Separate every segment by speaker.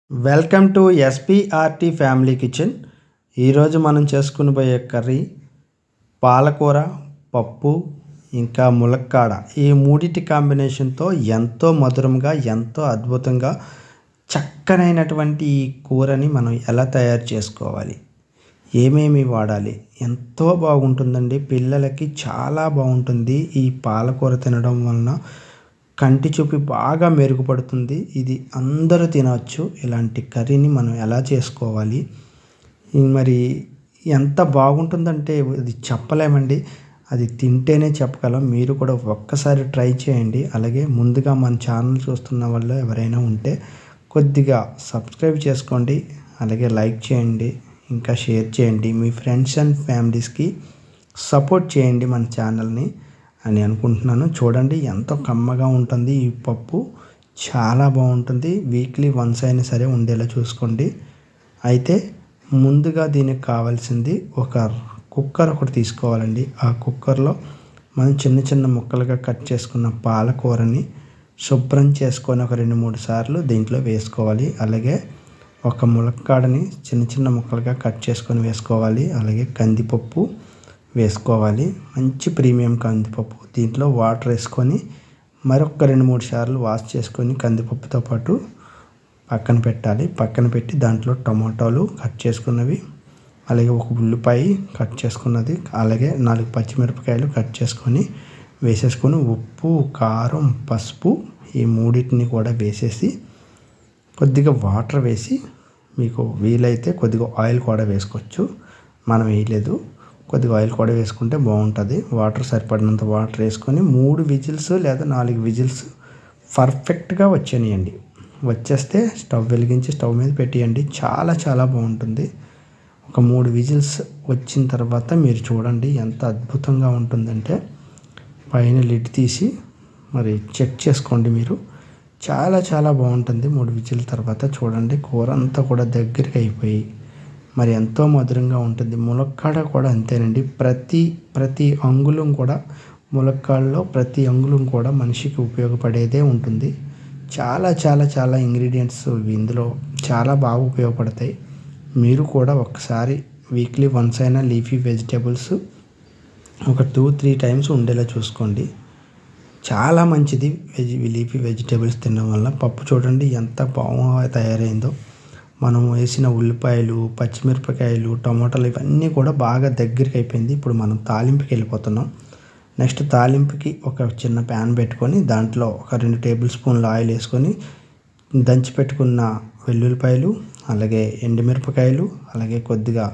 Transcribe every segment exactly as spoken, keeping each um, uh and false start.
Speaker 1: Welcome to SPRT family kitchen. ఈరోజు మనం చేసుకునిపోయే curry పాలకూర, పప్పు, ఇంకా ములక్కాడ. ఈ మూడిటి కాంబినేషన్తో ఎంతో మధురంగా, ఎంతో అద్భుతంగా చక్కనైనటువంటి ఈ కూరని మనం ఎలా తయారు చేసుకోవాలి, ఏమేమి వాడాలి, ఎంతో బాగుంటుందండి. పిల్లలకి చాలా బాగుంటుంది. ఈ పాలకూర తినడం వలన కంటి చూపు బాగా మెరుగుపడుతుంది. ఇది అందరూ తినవచ్చు. ఇలాంటి కర్రీని మనం ఎలా చేసుకోవాలి, మరి ఎంత బాగుంటుందంటే ఇది చెప్పలేమండి. అది తింటేనే చెప్పగలం. మీరు కూడా ఒక్కసారి ట్రై చేయండి. అలాగే ముందుగా మన ఛానల్ చూస్తున్న వాళ్ళు ఎవరైనా ఉంటే కొద్దిగా సబ్స్క్రైబ్ చేసుకోండి, అలాగే లైక్ చేయండి, ఇంకా షేర్ చేయండి. మీ ఫ్రెండ్స్ అండ్ ఫ్యామిలీస్కి సపోర్ట్ చేయండి మన ఛానల్ని అని అనుకుంటున్నాను. చూడండి ఎంతో కమ్మగా ఉంటుంది ఈ పప్పు, చాలా బాగుంటుంది. వీక్లీ వన్స్ అయినా సరే ఉండేలా చూసుకోండి. అయితే ముందుగా దీనికి కావాల్సింది ఒక కుక్కర్ ఒకటి తీసుకోవాలండి. ఆ కుక్కర్లో మనం చిన్న చిన్న ముక్కలుగా కట్ చేసుకున్న పాలకూరని శుభ్రం చేసుకొని ఒక రెండు మూడు సార్లు దీంట్లో వేసుకోవాలి. అలాగే ఒక ములక్కాడని చిన్న చిన్న ముక్కలుగా కట్ చేసుకొని వేసుకోవాలి. అలాగే కందిపప్పు వేసుకోవాలి, మంచి ప్రీమియం కందిపప్పు. దీంట్లో వాటర్ వేసుకొని మరొక రెండు మూడు సార్లు వాష్ చేసుకొని కందిపప్పుతో పాటు పక్కన పెట్టాలి. పక్కన పెట్టి దాంట్లో టమాటాలు కట్ చేసుకున్నవి, అలాగే ఒక ఉల్లిపాయ కట్ చేసుకున్నది, అలాగే నాలుగు పచ్చిమిరపకాయలు కట్ చేసుకొని వేసేసుకొని ఉప్పు, కారం, పసుపు ఈ మూడింటిని కూడా వేసేసి కొద్దిగా వాటర్ వేసి, మీకు వీలైతే కొద్దిగా ఆయిల్ కూడా వేసుకోవచ్చు. మనం వేయలేదు, కొద్దిగా ఆయిల్ కూడా వేసుకుంటే బాగుంటుంది. వాటర్ సరిపడినంత వాటర్ వేసుకొని మూడు విజిల్స్ లేదా నాలుగు విజిల్స్ పర్ఫెక్ట్గా వచ్చేయండి. వచ్చేస్తే స్టవ్ వెలిగించి స్టవ్ మీద పెట్టేయండి. చాలా చాలా బాగుంటుంది. ఒక మూడు విజిల్స్ వచ్చిన తర్వాత మీరు చూడండి ఎంత అద్భుతంగా ఉంటుందంటే, పైన లిడ్ తీసి మరి చెక్ చేసుకోండి మీరు. చాలా చాలా బాగుంటుంది. మూడు విజిల్ తర్వాత చూడండి కూర అంతా కూడా దగ్గరికి అయిపోయి మరి ఎంతో మధురంగా ఉంటుంది. ములక్కాడ కూడా అంతేనండి. ప్రతి ప్రతి అంగుళం కూడా ములక్కాడలో ప్రతి అంగుళం కూడా మనిషికి ఉపయోగపడేదే ఉంటుంది. చాలా చాలా చాలా ఇంగ్రీడియంట్స్ ఇందులో చాలా బాగా ఉపయోగపడతాయి. మీరు కూడా ఒకసారి వీక్లీ వన్స్ అయినా లీఫీ వెజిటేబుల్స్ ఒక టూ త్రీ టైమ్స్ ఉండేలా చూసుకోండి. చాలా మంచిది వెజి లీఫీ వెజిటేబుల్స్ తినడం వల్ల. పప్పు చూడండి ఎంత బాగా తయారైందో. మనం వేసిన ఉల్లిపాయలు, పచ్చిమిరపకాయలు, టమాటాలు ఇవన్నీ కూడా బాగా దగ్గరికి అయిపోయింది. ఇప్పుడు మనం తాలింపుకి వెళ్ళిపోతున్నాం. నెక్స్ట్ తాలింపుకి ఒక చిన్న ప్యాన్ పెట్టుకొని దాంట్లో ఒక రెండు టేబుల్ స్పూన్ల ఆయిల్ వేసుకొని దంచి పెట్టుకున్న వెల్లుల్లిపాయలు, అలాగే ఎండుమిరపకాయలు, అలాగే కొద్దిగా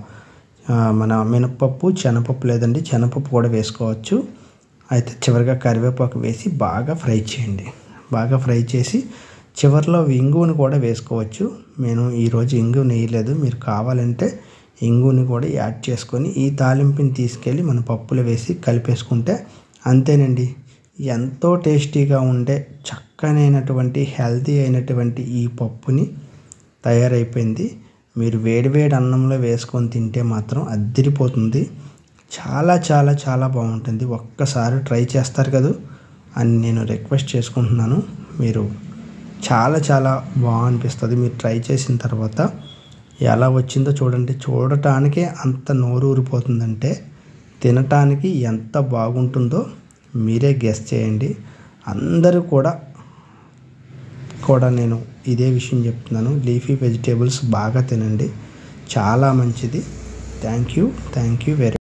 Speaker 1: మన మినపప్పు, శనగపప్పు లేదండి శనగపప్పు కూడా వేసుకోవచ్చు. అయితే చివరిగా కరివేపాకు వేసి బాగా ఫ్రై చేయండి. బాగా ఫ్రై చేసి చివరిలో ఇంగువని కూడా వేసుకోవచ్చు. నేను ఈరోజు ఇంగువ వేయలేదు. మీరు కావాలంటే ఇంగువని కూడా యాడ్ చేసుకొని ఈ తాలింపుని తీసుకెళ్ళి మన పప్పులో వేసి కలిపేసుకుంటే అంతేనండి. ఎంతో టేస్టీగా ఉండే చక్కనైనటువంటి హెల్తీ అయినటువంటి ఈ పప్పుని తయారైపోయింది. మీరు వేడివేడి అన్నంలో వేసుకొని తింటే మాత్రం అద్దిరిపోతుంది. చాలా చాలా చాలా బాగుంటుంది. ఒక్కసారి ట్రై చేస్తారు కదా అని నేను రిక్వెస్ట్ చేసుకుంటున్నాను. మీరు చాలా చాలా బాగా అనిపిస్తుంది. మీరు ట్రై చేసిన తర్వాత ఎలా వచ్చిందో చూడండి. చూడటానికే అంత నోరు ఊరిపోతుందంటే తినటానికి ఎంత బాగుంటుందో మీరే గెస్ చేయండి. అందరూ కూడా కూడా నేను ఇదే విషయం చెప్తున్నాను. లీఫీ వెజిటేబుల్స్ బాగా తినండి, చాలా మంచిది. Thank you thank you very